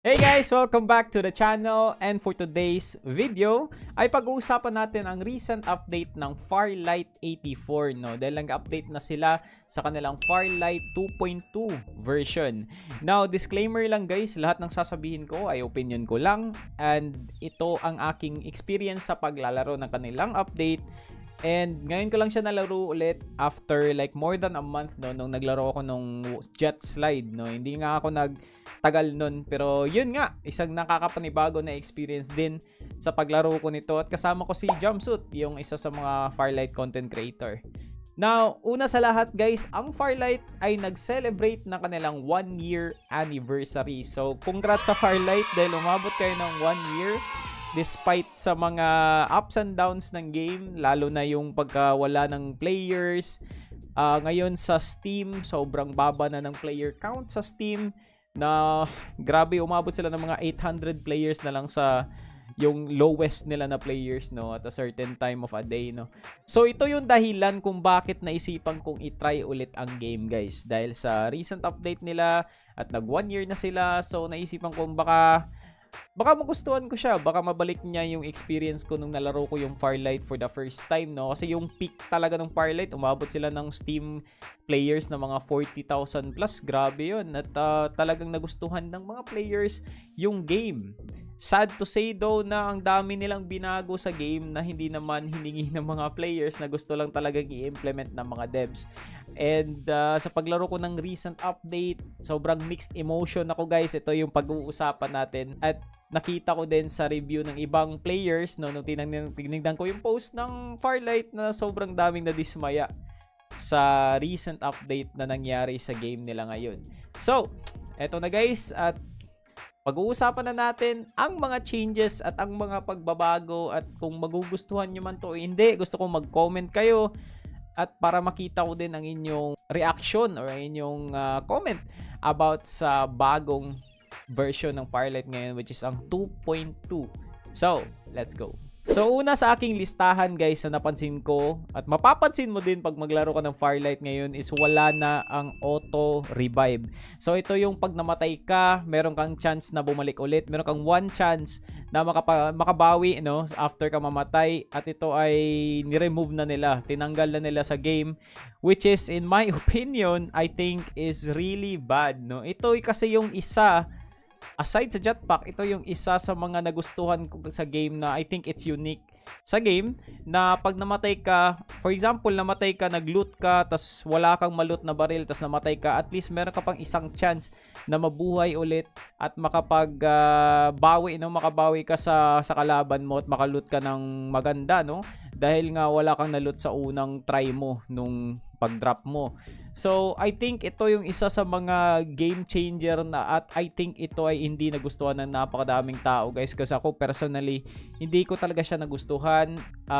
Hey guys! Welcome back to the channel, and for today's video ay pag-uusapan natin ang recent update ng Firelight 84, no? Dahil nag-update na sila sa kanilang Firelight 2.2 version. Now, disclaimer lang guys, lahat ng sasabihin ko ay opinion ko lang, and ito ang aking experience sa paglalaro ng kanilang update. And ngayon ko lang siya nalaro ulit after like more than a month, no, nung naglaro ako nung Jet Slide, no. Hindi nga ako nagtagal nun, pero yun nga, isang nakakapanibago na experience din sa paglaro ko nito, at kasama ko si Jumpsuit, yung isa sa mga Firelight content creator. Now, una sa lahat guys, ang Firelight ay nag-celebrate ng kanilang 1 year anniversary. So congrats sa Firelight dahil umabot kayo ng 1 year. Despite sa mga ups and downs ng game, lalo na yung pagkawala ng players. Ngayon sa Steam, sobrang baba na ng player count sa Steam. Na grabe, umabot sila ng mga 800 players na lang sa yung lowest nila na players, no, at a certain time of a day, no. So ito yung dahilan kung bakit naisipan kong i-try ulit ang game guys. Dahil sa recent update nila at nag 1 year na sila, so naisipan kong baka magustuhan ko siya, baka mabalik niya yung experience ko nung nalaro ko yung Firelight for the first time, no? Kasi yung peak talaga ng Firelight, umabot sila ng Steam players na mga 40,000 plus, grabe yun. At talagang nagustuhan ng mga players yung game. Sad to say though na ang dami nilang binago sa game na hindi naman hiningi ng mga players, na gusto lang talagang i-implement ng mga devs. And sa paglaro ko ng recent update, sobrang mixed emotion ako guys. Ito yung pag-uusapan natin, at nakita ko din sa review ng ibang players, no, nung tinignan ko yung post ng Firelight, na sobrang daming nadismaya sa recent update na nangyari sa game nila ngayon. So, eto na guys, at pag-uusapan na natin ang mga changes at ang mga pagbabago, at kung magugustuhan nyo man to o hindi. Gusto kong mag-comment kayo, at para makita ko din ang inyong reaction or inyong comment about sa bagong version ng Firelight ngayon, which is ang 2.2. So, let's go. So, una sa aking listahan guys na napansin ko, at mapapansin mo din pag maglaro ka ng Firelight ngayon, is wala na ang auto revive. So, ito yung pag namatay ka, meron kang chance na bumalik ulit. Meron kang 1 chance na makabawi, no, after ka mamatay. At ito ay ni-remove na nila, tinanggal na nila sa game, which is in my opinion, I think is really bad, no. Ito kasi yung isa, aside sa jetpack, ito yung isa sa mga nagustuhan ko sa game na I think it's unique sa game, na pag namatay ka, for example, namatay ka, nag-loot ka, tas wala kang ma-loot na baril, tas namatay ka, at least meron ka pang isang chance na mabuhay ulit at makabawi, no, makabawi ka sa kalaban mo at maka-loot ka ng maganda, no, dahil nga wala kang na-loot sa unang try mo nung pag-drop mo. So, I think ito yung isa sa mga game changer na, at I think ito ay hindi nagustuhan ng napakadaming tao guys. Kasi ako personally, hindi ko talaga siya nagustuhan.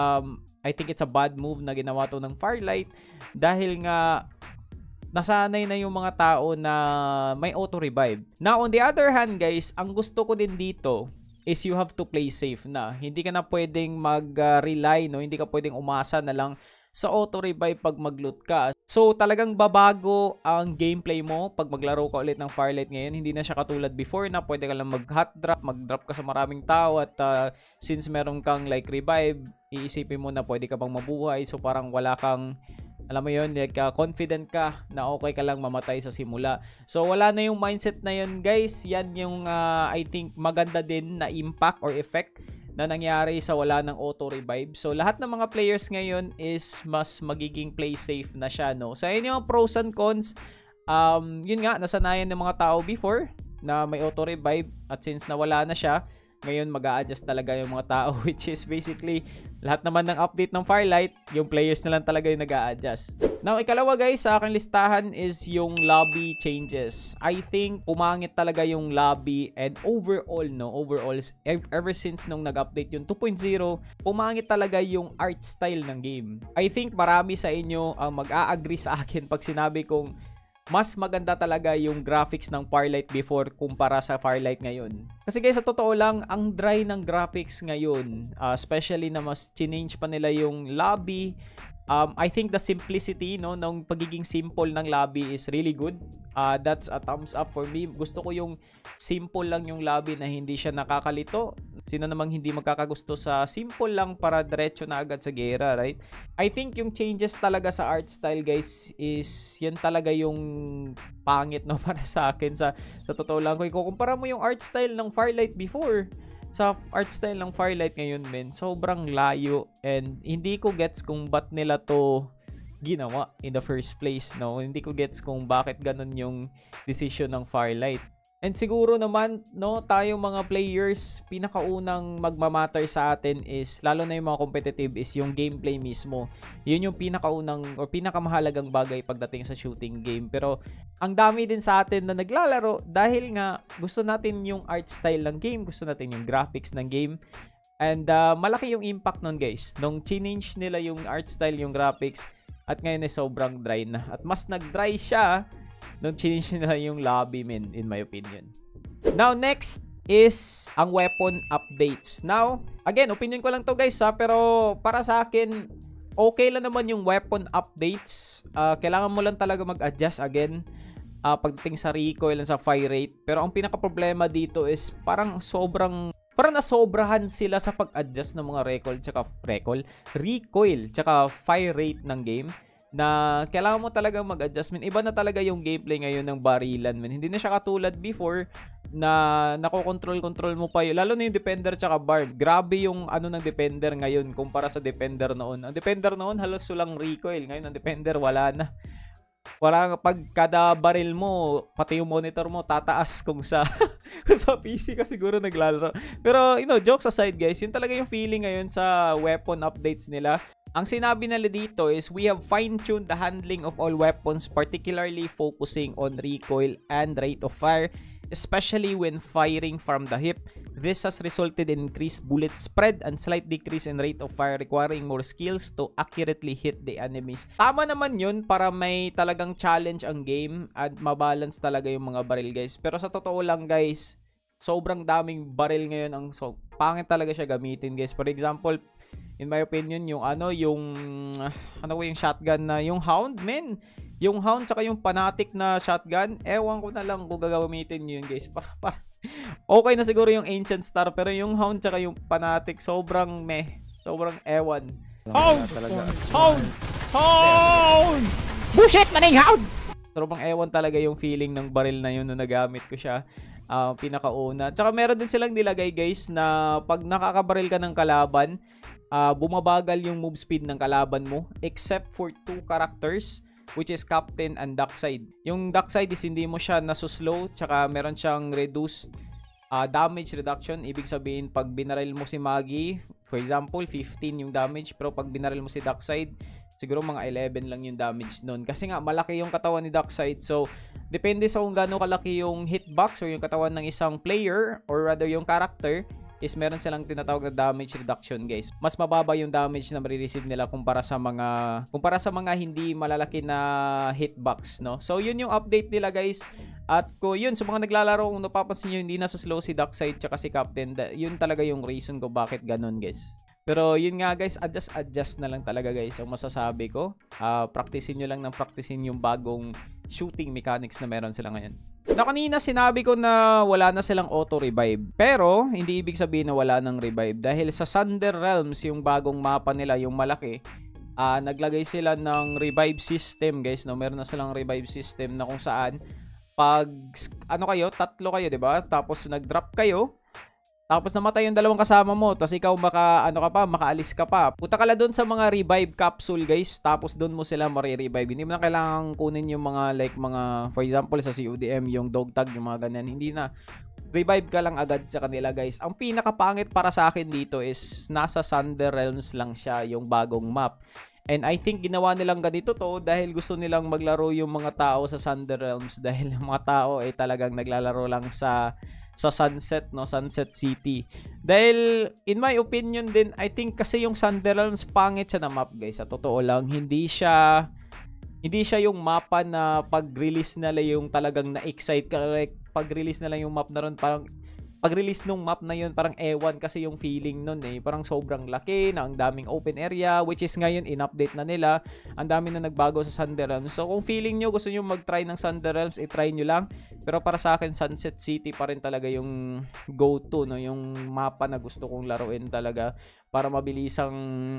I think it's a bad move na ginawa to ng Firelight, dahil nga nasanay na yung mga tao na may auto-revive. Now, on the other hand guys, ang gusto ko din dito is you have to play safe na. Hindi ka na pwedeng mag-rely, no? Hindi ka pwedeng umasa na lang sa auto-revive pag mag-loot ka. So, talagang babago ang gameplay mo pag maglaro ka ulit ng Firelight ngayon. Hindi na siya katulad before na pwede ka lang mag-hot drop, mag-drop ka sa maraming tao, at since meron kang like revive, iisipin mo na pwede ka bang mabuhay. So, parang wala kang, alam mo yun, like, confident ka na okay ka lang mamatay sa simula. So, wala na yung mindset na yun guys. Yan yung I think maganda din na impact or effect na nangyari sa wala ng auto-revive. So, lahat ng mga players ngayon is mas magiging play safe na siya, no? So, yun yung pros and cons. Yun nga, nasanayan ng mga tao before na may auto-revive, at since nawala na siya, ngayon mag-a-adjust talaga yung mga tao, which is basically lahat naman ng update ng Firelight, yung players na lang talaga yung nag-a-adjust. Now, ikalawa guys sa aking listahan is yung lobby changes. I think pumangit talaga yung lobby, and overall, ever since nung nag-update yung 2.0, pumangit talaga yung art style ng game. I think marami sa inyo ang mag-a-agree sa akin pag sinabi kong mas maganda talaga yung graphics ng Firelight before kumpara sa Firelight ngayon. Kasi guys, sa totoo lang, ang dry ng graphics ngayon, especially na mas change pa nila yung lobby, I think the simplicity, no, ng pagiging simple ng lobby is really good. That's a thumbs up for me. Gusto ko yung simple lang yung lobby na hindi siya nakakalito. Sino namang hindi magkakagusto sa simple lang para diretso na agad sa gera, right? I think yung changes talaga sa art style, guys, is yan talaga yung pangit, no, para sa akin. Sa totoo lang, kung ikukumpara mo yung art style ng Firelight before sa art style ng Firelight ngayon, men, sobrang layo, and hindi ko gets kung ba't nila to ginawa in the first place, no? Hindi ko gets kung bakit ganun yung decision ng Firelight. And siguro naman, no, tayo mga players, pinakaunang magmamatter sa atin is, lalo na yung mga competitive, is yung gameplay mismo. Yun yung pinakaunang or pinakamahalagang bagay pagdating sa shooting game. Pero ang dami din sa atin na naglalaro dahil nga gusto natin yung art style ng game, gusto natin yung graphics ng game. And malaki yung impact nun, guys. Nung change nila yung art style, yung graphics, at ngayon ay sobrang dry na. At mas nag-dry siya nung change nila yung lobby, men, in my opinion. Now, next is ang weapon updates. Now, again, opinion ko lang to, guys, ha, pero para sa akin, okay lang naman yung weapon updates. Kailangan mo lang talaga mag-adjust again pagdating sa recoil and sa fire rate. Pero ang pinaka-problema dito is parang nasobrahan sila sa pag-adjust ng mga recoil tsaka fire rate ng game, na kailangan mo talaga mag-adjustment. Iba na talaga yung gameplay ngayon ng barilan, man. Hindi na siya katulad before na nakokontrol mo pa yun. Lalo na yung Defender tsaka Barb. Grabe yung ano ng Defender ngayon kumpara sa Defender noon. Ang Defender noon halos walang recoil. Ngayon ang Defender wala na. Pag kada baril mo, pati yung monitor mo tataas kung sa kung sa PC ka siguro naglalaro. Pero jokes aside, guys, yun talaga yung feeling ngayon sa weapon updates nila. Ang sinabi nila dito is, we have fine-tuned the handling of all weapons, particularly focusing on recoil and rate of fire, especially when firing from the hip. This has resulted in increased bullet spread and slight decrease in rate of fire, requiring more skills to accurately hit the enemies. Tama naman yun para may talagang challenge ang game at mabalance talaga yung mga baril, guys. Pero sa totoo lang, guys, sobrang daming baril ngayon, pangit talaga siya gamitin, guys. For example, in my opinion, yung shotgun na, yung Hound, men. Yung Hound tsaka yung Fanatic na shotgun, ewan ko na lang kung gagamitin yun, guys. Okay na siguro yung Ancient Star, pero yung Hound tsaka yung Fanatic, sobrang ewan. Hound! Bullshit, maning Hound! Sobrang ewan talaga yung feeling ng baril na yun nung nagamit ko siya. Pinakauna. Tsaka meron din silang nilagay, guys, na pag nakakabaril ka ng kalaban, bumabagal yung move speed ng kalaban mo, except for 2 characters, which is Captain and Darkseid. Yung Darkseid is hindi mo siya nasuslow, tsaka meron siyang reduced damage reduction. Ibig sabihin, pag binaril mo si Maggie, for example, 15 yung damage, pero pag binaril mo si Darkseid, siguro mga 11 lang yung damage nun. Kasi nga, malaki yung katawan ni Darkseid. So, depende sa kung gaano kalaki yung hitbox or yung katawan ng isang player, or rather yung character, is meron silang tinatawag na damage reduction, guys. Mas mababa yung damage na marireceive nila kumpara sa mga hindi malalaki na hitbox, no? So, yun yung update nila, guys. At yun, sa mga naglalaro, kung napapansin nyo, hindi nasa-slow si Darkseid tsaka si Captain. Yun talaga yung reason ko bakit ganun, guys. Pero yun nga, guys, adjust na lang talaga, guys. Ang masasabi ko, practicein nyo lang ng practicein yung bagong shooting mechanics na meron sila ngayon. Na kanina sinabi ko na wala na silang auto-revive. Pero, hindi ibig sabihin na wala ng revive. Dahil sa Sunder Realms, yung bagong mapa nila, yung malaki, naglagay sila ng revive system, guys. No? Meron na silang revive system na kung saan, pag, tatlo kayo, diba? Tapos, nag-drop kayo. Tapos namatay yung dalawang kasama mo, tapos ikaw makaalis ka pa. Punta ka lang doon sa mga revive capsule, guys. Tapos doon mo sila marirevive. Hindi mo na kailangan kunin yung mga for example sa CODM, yung dog tag, yung mga ganyan. Hindi na. Revive ka lang agad sa kanila, guys. Ang pinakapangit para sa akin dito is nasa Sunder Realms lang siya, yung bagong map. And I think ginawa nilang ganito to dahil gusto nilang maglaro yung mga tao sa Sunder Realms, dahil yung mga tao ay talagang naglalaro lang sa Sunset, no, Sunset City. Dahil in my opinion din, I think kasi yung Sunder Realms pangit siya na map, guys. Sa totoo lang, hindi siya yung mapa na pag-release nila yung talagang na-excite ka. Like, pag-release nila yung map na ron, parang pag-release nung map na yun, parang ewan kasi yung feeling nun eh. Parang sobrang laki na ang daming open area, which is ngayon in-update na nila. Ang dami na nagbago sa Thunder Realms. So kung feeling nyo, gusto nyo mag-try ng Thunder Realms, i-try nyo lang. Pero para sa akin, Sunset City pa rin talaga yung go-to, no? Yung mapa na gusto kong laruin talaga para mabilisang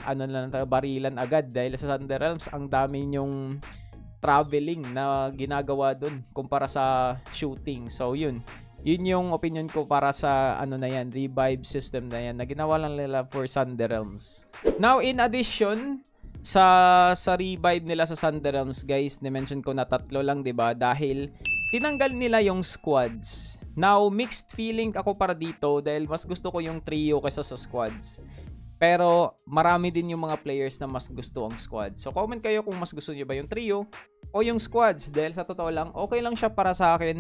barilan agad. Dahil sa Thunder Realms, ang dami nyong traveling na ginagawa dun kumpara sa shooting. So yun yung opinion ko para sa revive system na yan na ginawa lang nila for Thunder Realms. Now in addition sa revive nila sa Thunder Realms, guys, na-mention ko na 3 lang, 'di ba? Dahil tinanggal nila yung squads. Now mixed feeling ako para dito dahil mas gusto ko yung trio kaysa sa squads. Pero marami din yung mga players na mas gusto ang squad. So comment kayo kung mas gusto niyo ba yung trio o yung squads. Dahil sa totoo lang, okay lang siya para sa akin.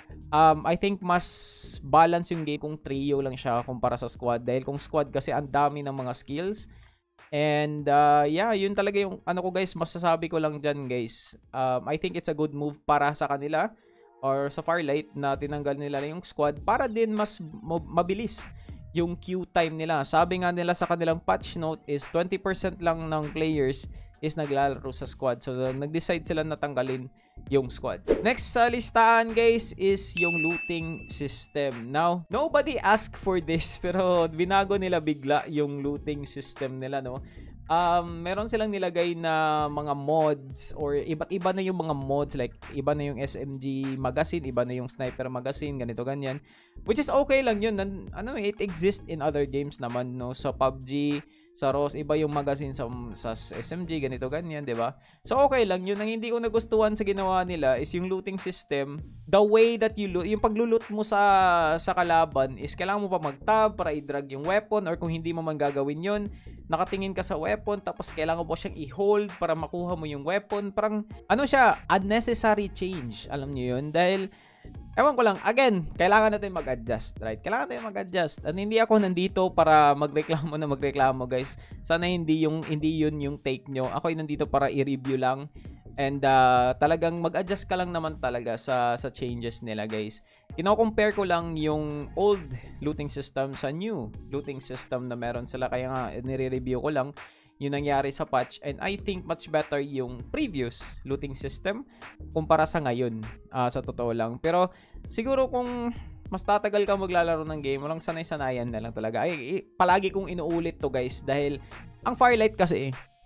I think mas balance yung game kung trio lang siya kumpara sa squad. Dahil kung squad kasi ang dami ng mga skills. And yeah, yun talaga yung guys, masasabi ko lang dyan, guys. I think it's a good move para sa kanila or sa Firelight na tinanggal nila yung squad para din mas mabilis yung queue time nila. Sabi nga nila sa kanilang patch note is 20% lang ng players is naglalaro sa squad. So nag-decide sila na tanggalin yung squad. Next sa listahan, guys, is yung looting system. Now, nobody asked for this pero binago nila bigla yung looting system nila, no? Meron silang nilagay na mga mods or iba't iba na yung mga mods, like iba na yung SMG magazine, iba na yung sniper magazine, ganito ganyan, which is okay lang yun. It exists in other games naman, no? Sa PUBG, sa ROS, iba yung magazine sa SMG, ganito ganyan, di ba? So okay lang yun. Ang hindi ko nagustuhan sa ginawa nila is yung looting system. The way that you loot, yung paglulot mo sa kalaban is kailangan mo pa mag-tab para i-drag yung weapon, or kung hindi mo man gagawin yun, nakatingin ka sa weapon tapos kailangan mo siyang i-hold para makuha mo yung weapon. Parang siya, unnecessary change. Alam niyo yun? Dahil ewan ko lang, again, kailangan natin mag-adjust, right? Kailangan natin mag-adjust. And hindi ako nandito para magreklamo, guys. Sana hindi yun yung take nyo. Ako ay nandito para i-review lang. And talagang mag-adjust ka lang naman talaga sa changes nila, guys. Kino-compare ko lang yung old looting system sa new looting system na meron sila. Kaya nga, nire-review ko lang yung nangyari sa patch, and I think much better yung previous looting system kumpara sa ngayon, sa totoo lang. Pero siguro kung mas tatagal ka maglalaro ng game, walang sanay-sanayan na lang talaga. Palagi kong inuulit to, guys, dahil ang Firelight kasi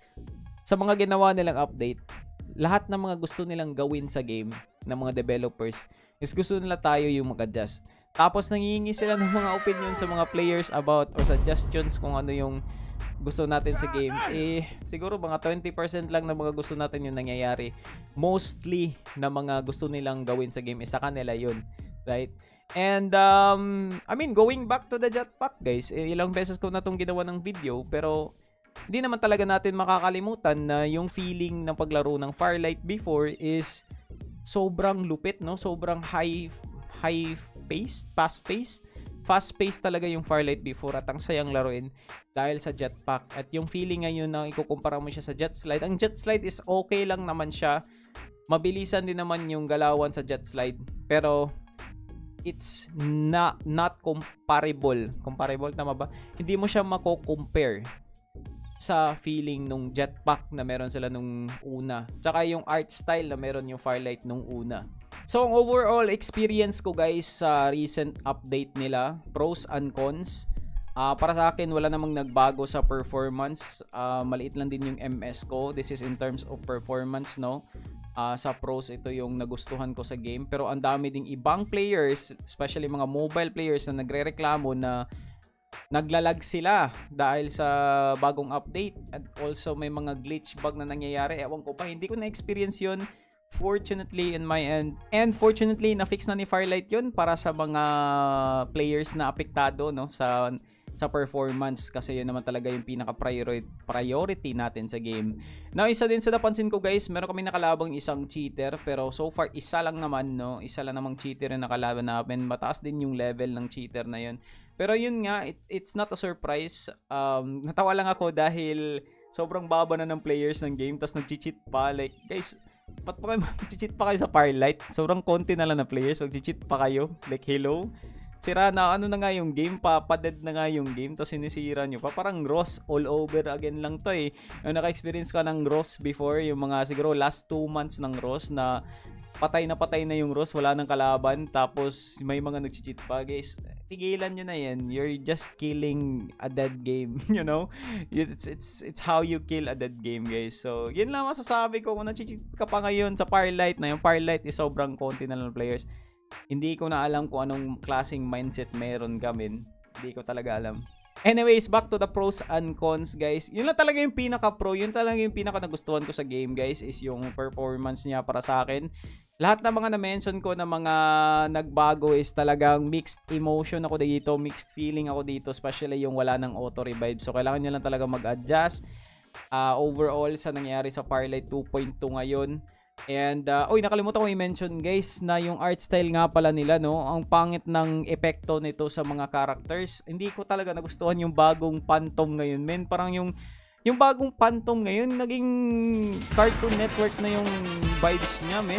sa mga ginawa nilang update, lahat ng mga gusto nilang gawin sa game ng mga developers is gusto nila tayo yung mag-adjust. Tapos nangihingi sila ng mga opinion sa mga players about or suggestions kung ano yung gusto natin sa game. Siguro mga 20% lang na mga gusto natin yung nangyayari. Mostly na mga gusto nilang gawin sa game is sa kanila yun, right? And going back to the jetpack, guys, ilang beses ko na itong ginawa ng video, pero hindi naman talaga natin makakalimutan na yung feeling ng paglaro ng Firelight before is sobrang lupit, no? Sobrang fast-paced talaga yung Firelight before at ang sayang laruin dahil sa jetpack. At yung feeling ngayon na ikukumpara mo siya sa jet slide, ang jet slide is okay lang naman siya. Mabilisan din naman yung galawan sa jet slide. Pero it's not comparable. Comparable, tama ba? Hindi mo siya mako-compare sa feeling nung jetpack na meron sila nung una. Tsaka yung art style na meron yung Firelight nung una. So, ang overall experience ko, guys, sa recent update nila, pros and cons, para sa akin, wala namang nagbago sa performance. Maliit lang din yung MS ko. This is in terms of performance, no? Sa pros, ito yung nagustuhan ko sa game. Pero ang dami ding ibang players, especially mga mobile players na nagre-reklamo na naglalag sila dahil sa bagong update. At also, may mga glitch bug na nangyayari. Ewan ko pa, hindi ko na-experience yun. Fortunately in my end, and fortunately na-fix na ni Firelight yun para sa mga players na apektado, no, sa performance, kasi yun naman talaga yung pinaka-priority natin sa game. Now, isa din sa napansin ko, guys, meron kami nakalabang isang cheater, pero so far isa lang naman, no, isa lang namang cheater yung nakalaban namin. Mataas din yung level ng cheater na yun, pero yun nga, it's not a surprise. Natawa lang ako dahil sobrang baba na ng players ng game, tas nag-cheat pa. Like, guys, ba't pa kayo mag-cheat pa kayo sa Firelight? Sobrang konti na lang na players, mag-cheat pa kayo. Like, hello? Sira na, ano na nga yung game, papadead na nga yung game, tapos sinisira nyo pa. Parang Ross all over again lang to eh. Yung naka-experience ka ng Ross before, yung mga siguro last 2 months ng Ross na patay na yung Ross, wala nang kalaban, tapos may mga nag-cheat pa, guys. Tigilan nyo na yan. You're just killing a dead game, you know? It's how you kill a dead game, guys. So, yun lang masasabi ko. Kung nag-cheat ka pa ngayon sa Firelight na yung Firelight is sobrang konti na lang players. Hindi ko na alam kung anong klaseng mindset meron kami. Hindi ko talaga alam. Anyways, back to the pros and cons, guys. Yun lang talaga yung pinaka-pro. Yun talaga yung pinaka-nagustuhan ko sa game, guys, is yung performance niya para sa akin. Lahat ng mga na-mention ko na mga nagbago is talagang mixed emotion ako dito. Mixed feeling ako dito. Especially yung wala ng auto-revive. So, kailangan nyo lang talaga mag-adjust. Overall, sa nangyari sa Firelight 2.2 ngayon. And, nakalimutan ko i-mention, guys, na yung art style nga pala nila, no? Ang pangit ng epekto nito sa mga characters. Hindi ko talaga nagustuhan yung bagong Phantom ngayon, men. Parang yung bagong Phantom ngayon, naging Cartoon Network na yung vibes niya, men.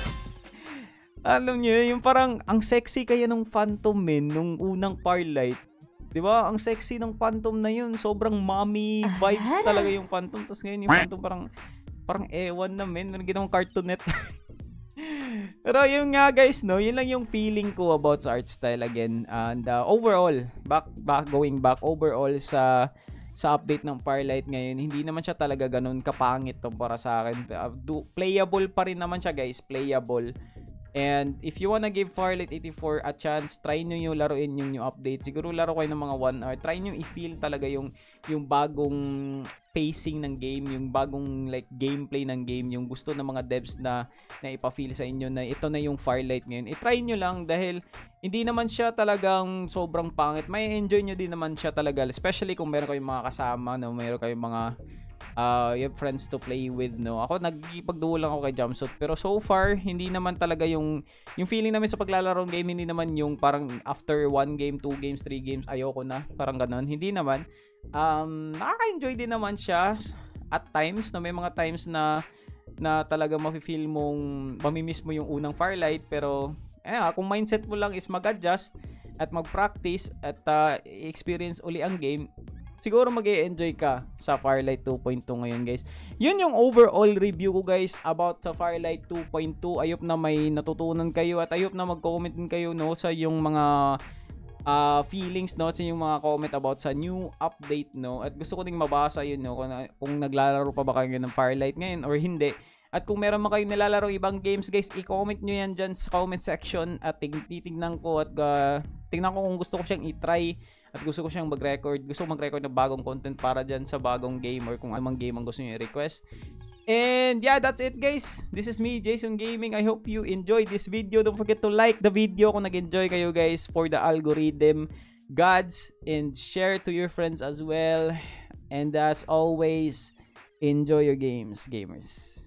Alam niyo, yung parang, ang sexy kaya ng Phantom, men, nung unang Firelight. Diba? Ang sexy ng Phantom na yun. Sobrang mommy vibes talaga yung Phantom. Tapos ngayon, yung Phantom parang ewan na, men. Ano ginawang Cartoon Network? Pero yun nga, guys, no? Yun lang yung feeling ko about sa art style again. And overall, going back, overall sa update ng Firelight ngayon, hindi naman siya talaga ganun kapangit to para sa akin. Playable pa rin naman siya, guys. Playable. And if you wanna give Firelight 84 a chance, try nyo yung laruin yung new update. Siguro laro kayo ng mga 1 hour. Try nyo i-feel talaga yung bagong pacing ng game, yung bagong like gameplay ng game, yung gusto ng mga devs na ipa-feel sa inyo na ito na yung Firelight ngayon. I-try nyo lang dahil hindi naman siya talagang sobrang pangit. May enjoy nyo din naman siya talaga, especially kung meron kayong mga kasama, no? Meron kayong mga you have friends to play with, no? Ako nagpagduo lang ako kay Jumpsuit, pero so far hindi naman talaga yung feeling namin sa paglalaro ng game, hindi naman yung parang after 1 game, 2 games, 3 games ayoko na, parang ganoon. Hindi naman. Nakaka-enjoy din naman siya at times, no? May mga times na talaga mafe-feel mong mamimiss mo yung unang Firelight, pero kung mindset mo lang is mag-adjust at mag-practice at experience uli ang game, siguro mag-e-enjoy ka sa Firelight 2.2 ngayon, guys. Yun yung overall review ko, guys, about sa Firelight 2.2. Ayop na may natutunan kayo at ayop na mag-comment din kayo, no, sa yung mga feelings, no, sa yung mga comment about sa new update, no. At gusto ko ding mabasa yun, no, kung naglalaro pa ba kayo ng Firelight ngayon or hindi. At kung meron man kayong nilalaro ibang games, guys, i-comment nyo yan dyan sa comment section at titignan ko at tingnan ko kung gusto ko siyang i-try at gusto ko siyang mag-record. Gusto ko mag-record ng bagong content para dyan sa bagong game or kung anong game ang gusto nyo i-request. And yeah, that's it, guys. This is me, Jason Gaming. I hope you enjoyed this video. Don't forget to like the video kung nag-enjoy kayo, guys, for the algorithm gods, and share to your friends as well. And as always, enjoy your games, gamers.